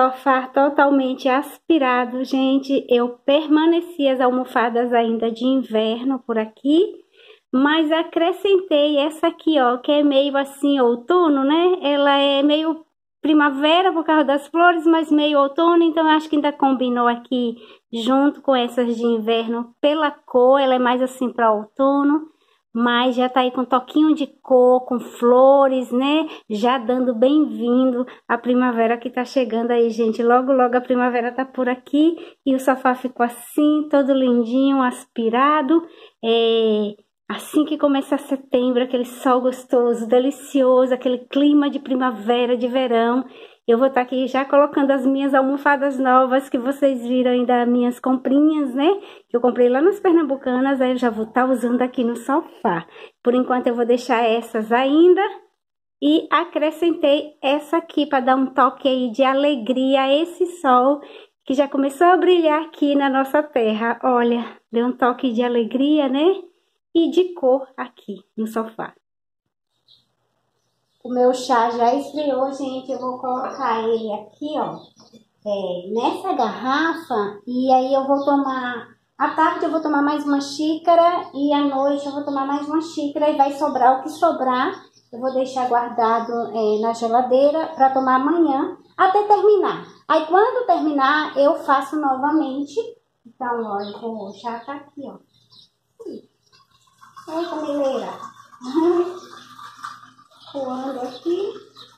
sofá totalmente aspirado, gente. Eu permaneci as almofadas ainda de inverno por aqui, mas acrescentei essa aqui, ó, que é meio assim outono, né? Ela é meio primavera por causa das flores, mas meio outono, então eu acho que ainda combinou aqui junto com essas de inverno pela cor. Ela é mais assim para outono, mas já tá aí com um toquinho de cor, com flores, né? Já dando bem-vindo à primavera que tá chegando aí, gente. Logo, logo a primavera tá por aqui e o sofá ficou assim, todo lindinho, aspirado. Assim que começa setembro, aquele sol gostoso, delicioso, aquele clima de primavera, de verão, eu vou estar aqui já colocando as minhas almofadas novas, que vocês viram aí das minhas comprinhas, né? Que eu comprei lá nas Pernambucanas, aí eu já vou estar usando aqui no sofá. Por enquanto eu vou deixar essas ainda e acrescentei essa aqui para dar um toque aí de alegria a esse sol que já começou a brilhar aqui na nossa terra. Olha, deu um toque de alegria, né? E de cor aqui no sofá. O meu chá já esfriou, gente. Eu vou colocar ele aqui, ó, nessa garrafa. E aí eu vou tomar, à tarde eu vou tomar mais uma xícara e à noite eu vou tomar mais uma xícara. E vai sobrar o que sobrar. Eu vou deixar guardado na geladeira para tomar amanhã até terminar. Aí quando terminar eu faço novamente. Então, ó, o chá tá aqui, ó. Eita, mineira. Coando aqui.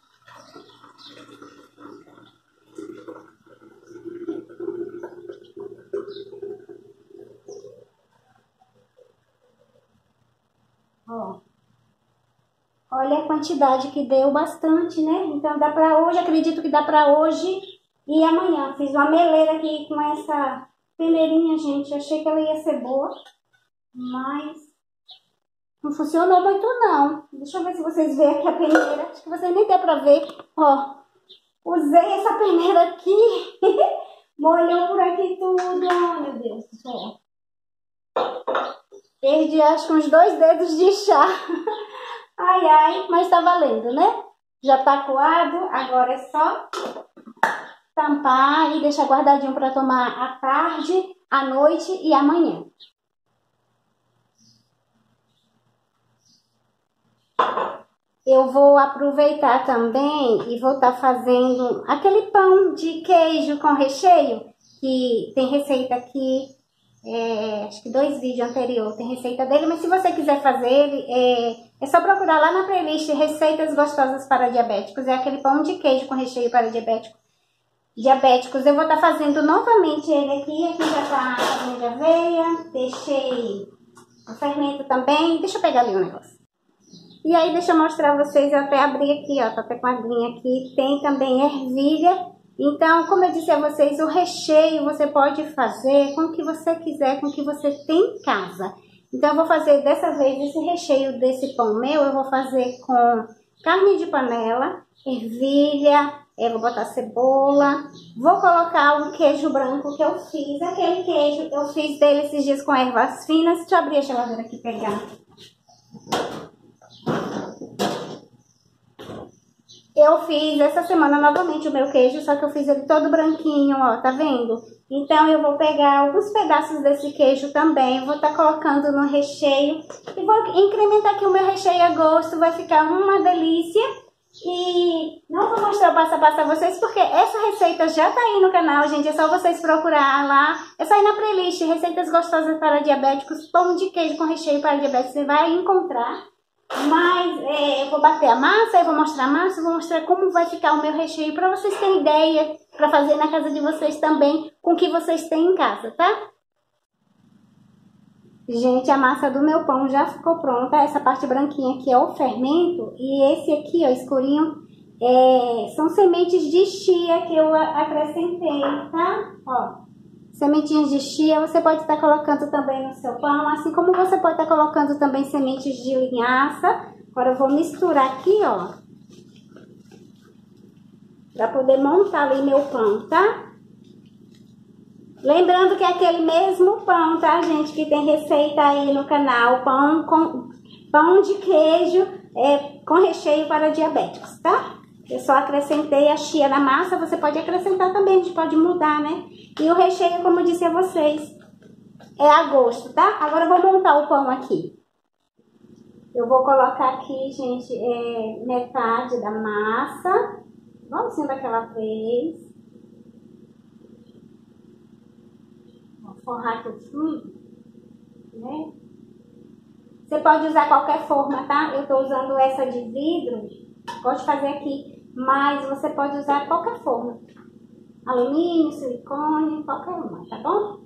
Ó. Olha a quantidade que deu, bastante, né? Então dá pra hoje, acredito que dá pra hoje e amanhã. Fiz uma meleira aqui com essa peneirinha, gente. Achei que ela ia ser boa, mas não funcionou muito, não. Deixa eu ver se vocês veem aqui a peneira. Acho que vocês nem deu pra ver. Ó, usei essa peneira aqui. Molhou por aqui tudo. Ai, meu Deus do céu. Perdi, acho que uns 2 dedos de chá. Ai, ai, mas tá valendo, né? Já tá coado. Agora é só tampar e deixar guardadinho pra tomar à tarde, à noite e amanhã. Eu vou aproveitar também e vou estar fazendo aquele pão de queijo com recheio, que tem receita aqui, acho que 2 vídeos anteriores tem receita dele, mas se você quiser fazer ele, é só procurar lá na playlist Receitas Gostosas para Diabéticos. É aquele pão de queijo com recheio para diabéticos. Eu vou estar fazendo novamente ele aqui já tá a farinha de aveia, deixei o fermento também, deixa eu pegar ali um negócio. E aí, deixa eu mostrar a vocês, eu até abri aqui, ó, tá até com a aguinha aqui, tem também ervilha. Então, como eu disse a vocês, o recheio você pode fazer com o que você quiser, com o que você tem em casa. Então, eu vou fazer dessa vez esse recheio desse pão meu, eu vou fazer com carne de panela, ervilha, eu vou botar cebola, vou colocar um queijo branco que eu fiz, aquele queijo, eu fiz dele esses dias com ervas finas. Deixa eu abrir a geladeira aqui e pegar. Eu fiz essa semana novamente o meu queijo, só que eu fiz ele todo branquinho, ó, tá vendo? Então eu vou pegar alguns pedaços desse queijo também, vou estar colocando no recheio e vou incrementar aqui o meu recheio a gosto, vai ficar uma delícia. E não vou mostrar o passo a passo a vocês, porque essa receita já tá aí no canal, gente, é só vocês procurar lá, é só ir na playlist Receitas Gostosas para Diabéticos, pão de queijo com recheio para diabetes, você vai encontrar. Mas eu vou bater a massa, eu vou mostrar a massa, vou mostrar como vai ficar o meu recheio para vocês terem ideia, para fazer na casa de vocês também, com o que vocês têm em casa, tá? Gente, a massa do meu pão já ficou pronta. Essa parte branquinha aqui é o fermento e esse aqui, ó, escurinho, são sementes de chia que eu acrescentei, tá? Ó. Sementinhas de chia você pode estar colocando também no seu pão, assim como você pode estar colocando também sementes de linhaça. Agora eu vou misturar aqui, ó, para poder montar ali meu pão, tá? Lembrando que é aquele mesmo pão, tá, gente, que tem receita aí no canal, pão de queijo com recheio para diabéticos, tá? Eu só acrescentei a chia na massa, você pode acrescentar também, a gente pode mudar, né? E o recheio, como eu disse a vocês, é a gosto, tá? Agora eu vou montar o pão aqui. Eu vou colocar aqui, gente, metade da massa, igualzinho daquela vez. Vou forrar aqui o fundo, né? Você pode usar qualquer forma, tá? Eu tô usando essa de vidro, pode fazer aqui, mas você pode usar qualquer forma. Alumínio, silicone, qualquer uma, tá bom?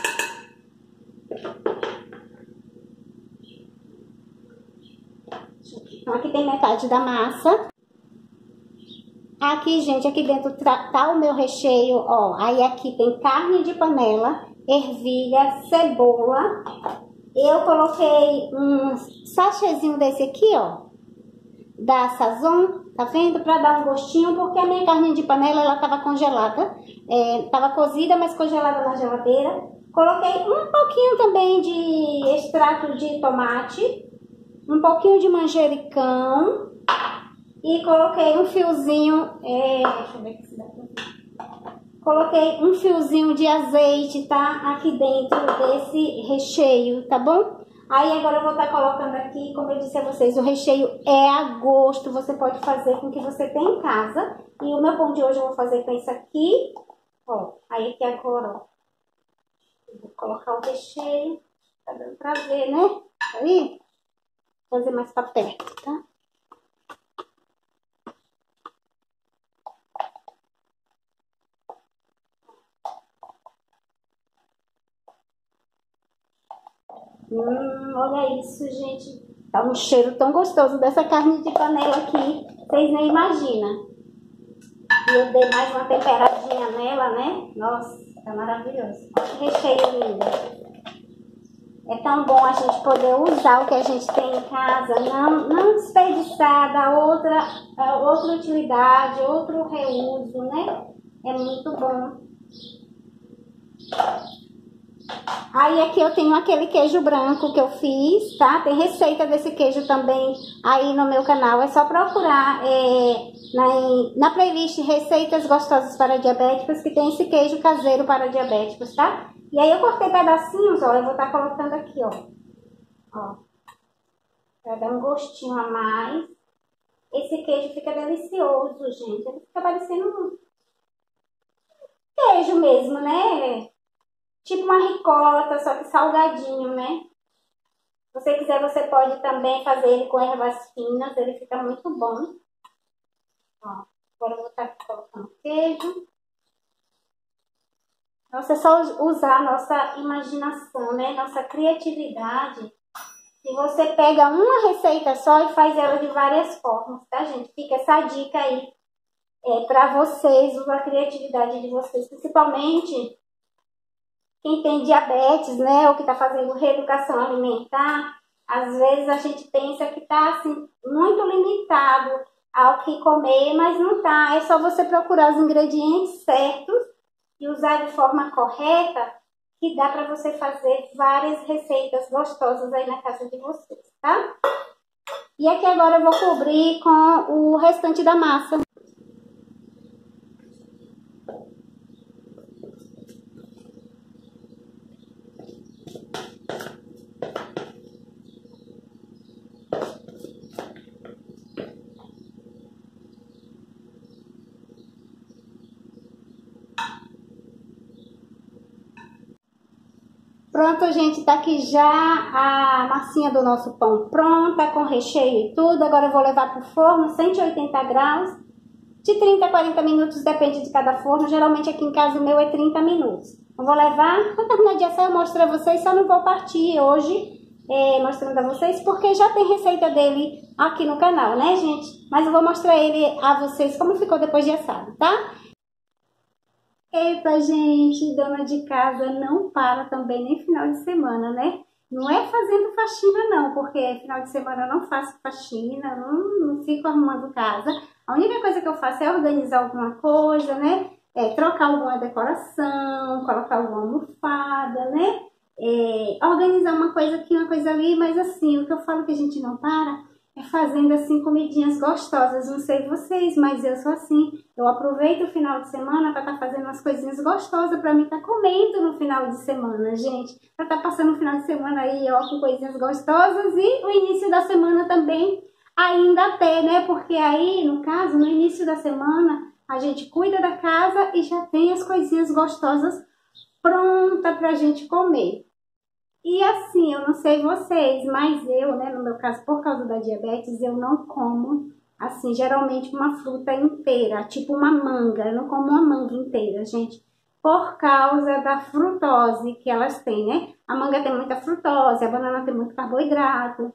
Então, aqui tem metade da massa. Aqui, gente, aqui dentro tá o meu recheio, ó. Aí aqui tem carne de panela, ervilha, cebola. Eu coloquei um sachêzinho desse aqui, ó, da Sazon, tá vendo? Pra dar um gostinho, porque a minha carne de panela, ela tava congelada. Tava cozida, mas congelada na geladeira. Coloquei um pouquinho também de extrato de tomate, um pouquinho de manjericão e coloquei um fiozinho, deixa eu ver aqui se dá pra... Coloquei um fiozinho de azeite, tá? Aqui dentro desse recheio, tá bom? Aí agora eu vou estar colocando aqui, como eu disse a vocês, o recheio é a gosto, você pode fazer com o que você tem em casa. E o meu pão de hoje eu vou fazer com isso aqui, ó. Aí aqui agora, ó, eu vou colocar o recheio, tá dando pra ver, né? Aí, vou fazer mais pra perto, tá? Olha isso, gente. Tá um cheiro tão gostoso dessa carne de panela aqui. Vocês nem imaginam. E eu dei mais uma temperadinha nela, né? Nossa, tá maravilhoso. Olha que recheio lindo. É tão bom a gente poder usar o que a gente tem em casa. Não desperdiçar, dar outra utilidade, outro reuso, né? É muito bom. Aí aqui eu tenho aquele queijo branco que eu fiz, tá? Tem receita desse queijo também aí no meu canal. É só procurar na playlist Receitas Gostosas para Diabéticos, que tem esse queijo caseiro para diabéticos, tá? E aí eu cortei pedacinhos, ó. Eu vou estar colocando aqui, ó. Ó. Pra dar um gostinho a mais. Esse queijo fica delicioso, gente. Ele fica parecendo um queijo mesmo, né? Tipo uma ricota, só que salgadinho, né? Se você quiser, você pode também fazer ele com ervas finas, ele fica muito bom. Ó, agora eu vou estar colocando queijo. Então, é só usar a nossa imaginação, né? Nossa criatividade. E você pega uma receita só e faz ela de várias formas, tá, gente? Fica essa dica aí pra vocês, usar a criatividade de vocês, principalmente quem tem diabetes, né, ou que está fazendo reeducação alimentar. Às vezes a gente pensa que está assim, muito limitado ao que comer, mas não tá. É só você procurar os ingredientes certos e usar de forma correta, que dá para você fazer várias receitas gostosas aí na casa de vocês, tá? E aqui agora eu vou cobrir com o restante da massa. Pronto, gente, tá aqui já a massinha do nosso pão pronta, com recheio e tudo. Agora eu vou levar pro forno, 180 graus, de 30 a 40 minutos, depende de cada forno. Geralmente aqui em casa o meu é 30 minutos. Eu vou levar, quando terminar de assar eu mostro a vocês, só não vou partir hoje mostrando a vocês, porque já tem receita dele aqui no canal, né, gente? Mas eu vou mostrar ele a vocês como ficou depois de assado, tá? Eita, gente, dona de casa não para também nem final de semana, né? Não é fazendo faxina não, porque final de semana eu não faço faxina, não fico arrumando casa. A única coisa que eu faço é organizar alguma coisa, né? Trocar alguma decoração, colocar alguma almofada, né? Organizar uma coisa aqui, uma coisa ali, mas assim, o que eu falo que a gente não para fazendo assim comidinhas gostosas. Não sei vocês, mas eu sou assim. Eu aproveito o final de semana para estar fazendo umas coisinhas gostosas para mim estar comendo no final de semana, gente. Para estar passando o final de semana aí, ó, com coisinhas gostosas e o início da semana também ainda até, né? Porque aí, no caso, no início da semana, a gente cuida da casa e já tem as coisinhas gostosas pronta pra gente comer. E assim, eu não sei vocês, mas eu, né, no meu caso, por causa da diabetes, eu não como, assim, geralmente uma fruta inteira, tipo uma manga. Eu não como uma manga inteira, gente, por causa da frutose que elas têm, né? A manga tem muita frutose, a banana tem muito carboidrato,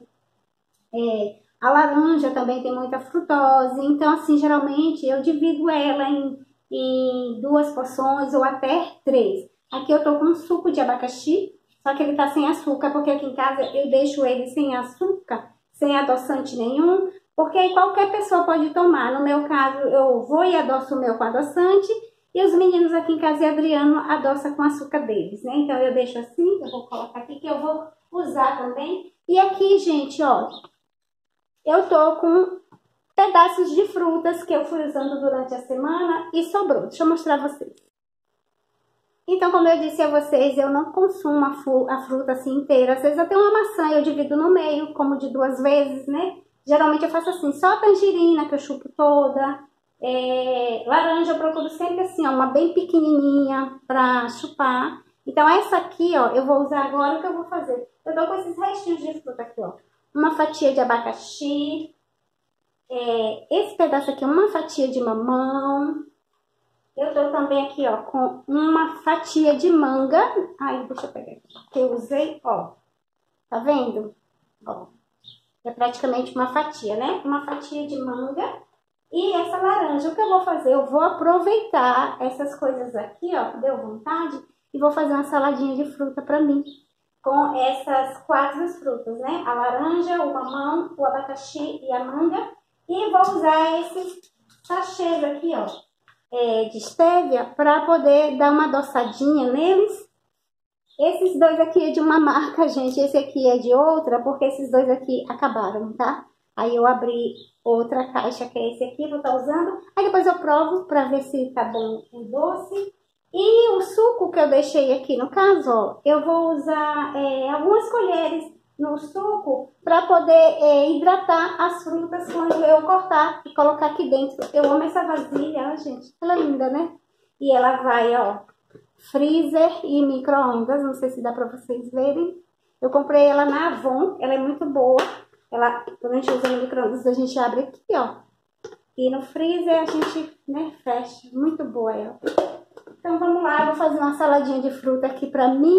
a laranja também tem muita frutose. Então, assim, geralmente eu divido ela em duas porções ou até três. Aqui eu tô com um suco de abacaxi, só que ele tá sem açúcar, porque aqui em casa eu deixo ele sem açúcar, sem adoçante nenhum, porque aí qualquer pessoa pode tomar. No meu caso, eu vou e adoço o meu com adoçante, e os meninos aqui em casa e Adriano adoçam com açúcar deles, né? Então eu deixo assim, eu vou colocar aqui, que eu vou usar também. E aqui, gente, ó, eu tô com pedaços de frutas que eu fui usando durante a semana e sobrou. Deixa eu mostrar a vocês. Então, como eu disse a vocês, eu não consumo a fruta assim inteira. Às vezes eu tenho uma maçã e eu divido no meio, como de duas vezes, né? Geralmente eu faço assim, só a tangerina que eu chupo toda. Laranja eu procuro sempre assim, ó, uma bem pequenininha pra chupar. Então essa aqui, ó, eu vou usar agora. O que eu vou fazer? Eu tô com esses restinhos de fruta aqui, ó. Uma fatia de abacaxi. Esse pedaço aqui é uma fatia de mamão. Eu tô também aqui, ó, com uma fatia de manga. Ai, deixa eu pegar aqui, que eu usei, ó. Tá vendo? Ó, é praticamente uma fatia, né? Uma fatia de manga e essa laranja. O que eu vou fazer? Eu vou aproveitar essas coisas aqui, ó, que deu vontade, e vou fazer uma saladinha de fruta pra mim. Com essas quatro frutas, né? A laranja, o mamão, o abacaxi e a manga. E vou usar esses sachês aqui, ó, de stevia, para poder dar uma adoçadinha neles. Esses dois aqui é de uma marca, gente. Esse aqui é de outra, porque esses dois aqui acabaram, tá? Aí eu abri outra caixa, que é esse aqui, vou estar usando. Aí depois eu provo para ver se tá bom o doce. E o suco que eu deixei aqui, no caso, ó, eu vou usar algumas colheres no suco para poder hidratar as frutas quando eu cortar e colocar aqui dentro. Eu amo essa vasilha, ó, gente. Ela é linda, né? E ela vai, ó, freezer e micro-ondas. Não sei se dá para vocês verem. Eu comprei ela na Avon, ela é muito boa. Ela, quando a gente usa no micro-ondas, a gente abre aqui, ó. E no freezer a gente, né, fecha. Muito boa ela. Então vamos lá, eu vou fazer uma saladinha de fruta aqui pra mim.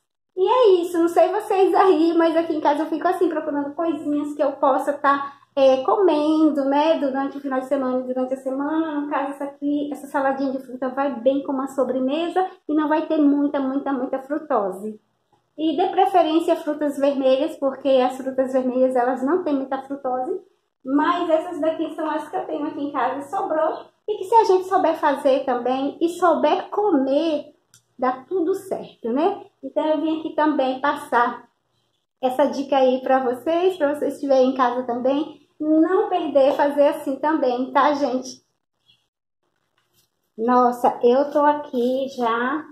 E é isso, não sei vocês aí, mas aqui em casa eu fico assim, procurando coisinhas que eu possa estar comendo, né, durante o final de semana e durante a semana. No caso, essa saladinha de fruta vai bem com uma sobremesa e não vai ter muita frutose. E de preferência frutas vermelhas, porque as frutas vermelhas elas não têm muita frutose, mas essas daqui são as que eu tenho aqui em casa e sobrou. E que se a gente souber fazer também e souber comer, dá tudo certo, né? Então eu vim aqui também passar essa dica aí para vocês estiverem em casa também, não perder, fazer assim também, tá, gente? Nossa, eu tô aqui já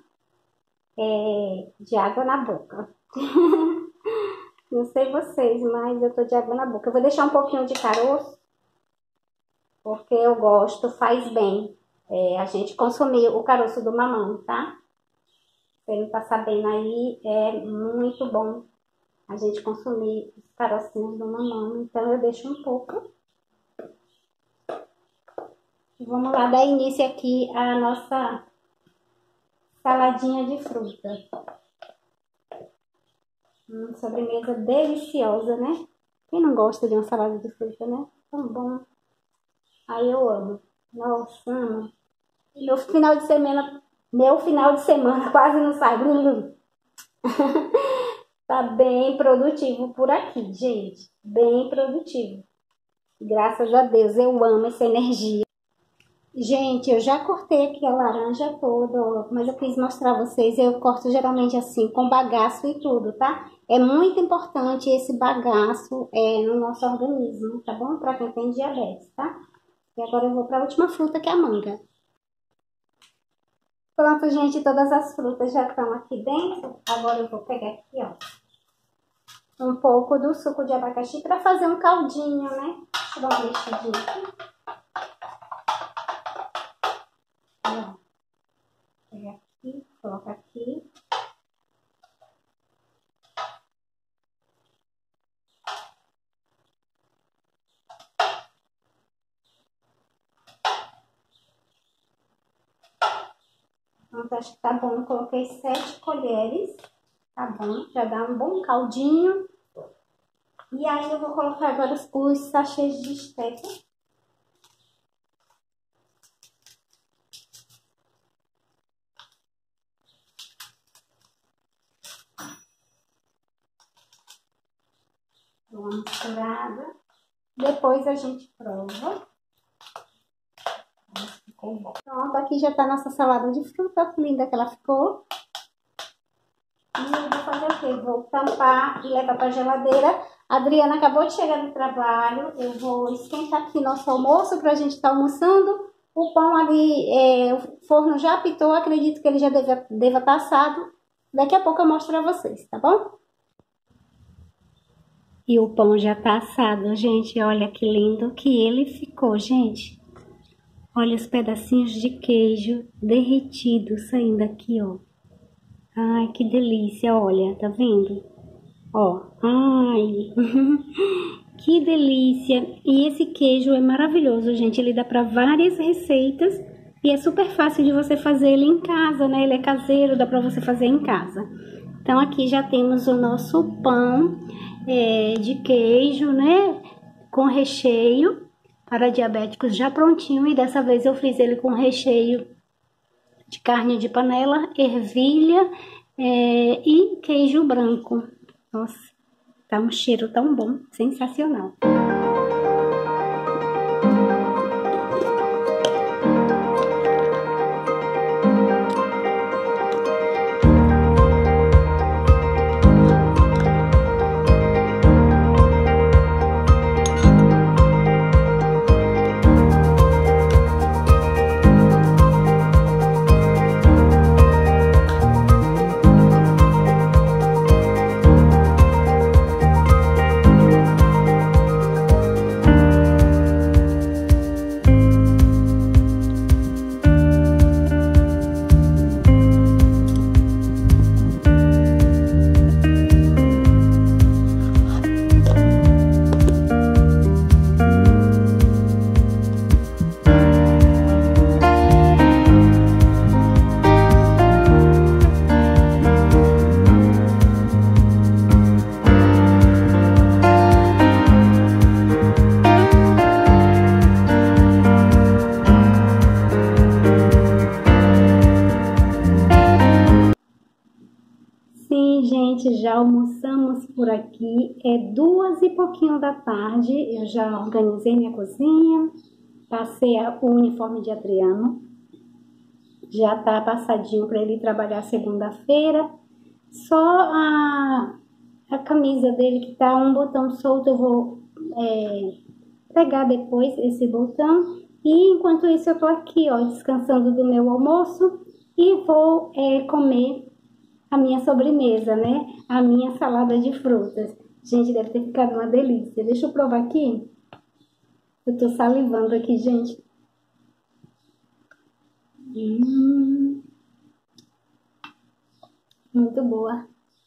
de água na boca. Não sei vocês, mas eu tô de água na boca. Eu vou deixar um pouquinho de caroço, porque eu gosto, faz bem a gente consumir o caroço do mamão, tá? Você não tá sabendo aí, é muito bom a gente consumir os carocinhos do mamão. Então eu deixo um pouco. Vamos lá dar início aqui à nossa saladinha de fruta. Sobremesa deliciosa, né? Quem não gosta de uma salada de fruta, né? Tão bom. Aí eu amo. Nossa, amo. Meu final de semana quase não sai. Tá bem produtivo por aqui, gente. Bem produtivo. Graças a Deus, eu amo essa energia. Gente, eu já cortei aqui a laranja toda, ó, mas eu quis mostrar a vocês. Eu corto geralmente assim, com bagaço e tudo, tá? É muito importante esse bagaço no nosso organismo, tá bom? Pra quem tem diabetes, tá? E agora eu vou pra última fruta, que é a manga. Pronto, gente, todas as frutas já estão aqui dentro. Agora eu vou pegar aqui, ó, um pouco do suco de abacaxi pra fazer um caldinho, né? Deixa eu dar uma mexidinha aqui. Pega aqui, coloca aqui. Pronto, acho que tá bom. Coloquei 7 colheres, tá bom? Já dá um bom caldinho. E aí eu vou colocar agora os sachês de stevia. Dou uma misturada. Depois a gente prova. Ficou bom. Pronto, aqui já tá nossa salada de fruta, que linda que ela ficou. E eu vou fazer o quê? Vou tampar e levar pra geladeira. A Adriana acabou de chegar do trabalho. Eu vou esquentar aqui nosso almoço pra gente estar almoçando. O pão ali, o forno já apitou. Acredito que ele já deva estar assado. Daqui a pouco eu mostro pra vocês, tá bom? E o pão já tá assado, gente. Olha que lindo que ele ficou, gente. Olha os pedacinhos de queijo derretido saindo aqui, ó. Ai, que delícia, olha, tá vendo? Ó, ai, que delícia. E esse queijo é maravilhoso, gente. Ele dá pra várias receitas e é super fácil de você fazer ele em casa, né? Ele é caseiro, dá pra você fazer em casa. Então, aqui já temos o nosso pão de queijo, né? Com recheio para diabéticos já prontinho. E dessa vez eu fiz ele com recheio de carne de panela, ervilha e queijo branco. Nossa, tá um cheiro tão bom, sensacional. Sim, gente, já almoçamos por aqui. É 2 e pouquinho da tarde. Eu já organizei minha cozinha, passei o uniforme de Adriano. Já tá passadinho para ele trabalhar segunda-feira. Só a camisa dele que tá um botão solto, eu vou pegar depois esse botão. E enquanto isso eu tô aqui, ó, descansando do meu almoço e vou comer a minha sobremesa, né? A minha salada de frutas. Gente, deve ter ficado uma delícia. Deixa eu provar aqui. Eu tô salivando aqui, gente. Muito boa.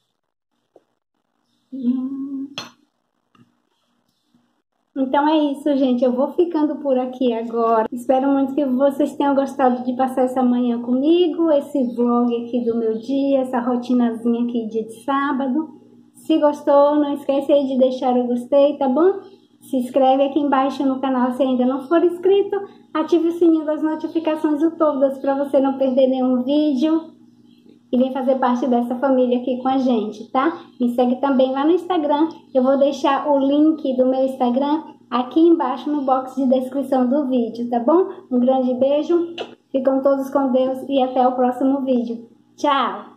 Então é isso, gente. Eu vou ficando por aqui agora. Espero muito que vocês tenham gostado de passar essa manhã comigo, esse vlog aqui do meu dia, essa rotinazinha aqui dia de sábado. Se gostou, não esquece aí de deixar o gostei, tá bom? Se inscreve aqui embaixo no canal se ainda não for inscrito. Ative o sininho das notificações todas para você não perder nenhum vídeo. E vem fazer parte dessa família aqui com a gente, tá? Me segue também lá no Instagram. Eu vou deixar o link do meu Instagram aqui embaixo no box de descrição do vídeo, tá bom? Um grande beijo, ficam todos com Deus e até o próximo vídeo. Tchau!